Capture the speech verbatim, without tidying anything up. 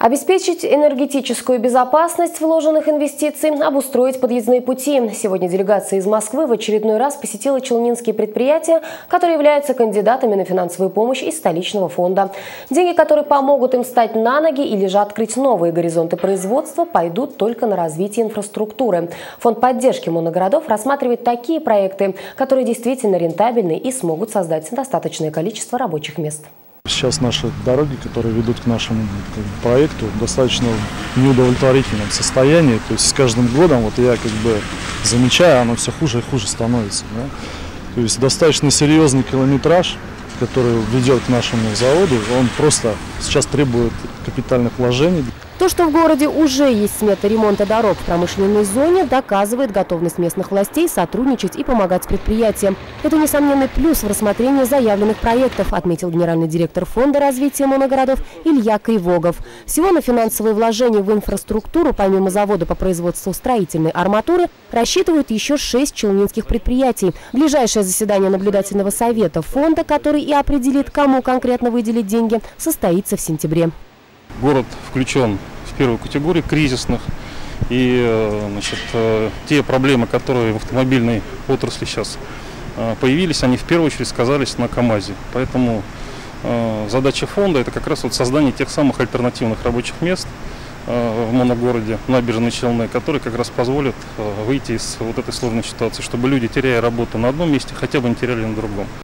Обеспечить энергетическую безопасность вложенных инвестиций, обустроить подъездные пути. Сегодня делегация из Москвы в очередной раз посетила челнинские предприятия, которые являются кандидатами на финансовую помощь из столичного фонда. Деньги, которые помогут им встать на ноги или же открыть новые горизонты производства, пойдут только на развитие инфраструктуры. Фонд поддержки моногородов рассматривает такие проекты, которые действительно рентабельны и смогут создать достаточное количество рабочих мест. Сейчас наши дороги, которые ведут к нашему проекту, достаточно в неудовлетворительном состоянии. То есть с каждым годом, вот я как бы замечаю, оно все хуже и хуже становится. Да? То есть достаточно серьезный километраж, который ведет к нашему заводу, он просто сейчас требует капитальных вложений. То, что в городе уже есть смета ремонта дорог в промышленной зоне, доказывает готовность местных властей сотрудничать и помогать предприятиям. Это несомненный плюс в рассмотрении заявленных проектов, отметил генеральный директор Фонда развития моногородов Илья Кривогов. Всего на финансовые вложения в инфраструктуру, помимо завода по производству строительной арматуры, рассчитывают еще шесть челнинских предприятий. Ближайшее заседание наблюдательного совета фонда, который и определит, кому конкретно выделить деньги, состоится в сентябре. Город включен в первую категорию кризисных, и значит, те проблемы, которые в автомобильной отрасли сейчас появились, они в первую очередь сказались на КАМАЗе. Поэтому задача фонда – это как раз вот создание тех самых альтернативных рабочих мест в моногороде Набережные Челны, которые как раз позволят выйти из вот этой сложной ситуации, чтобы люди, теряя работу на одном месте, хотя бы не теряли на другом.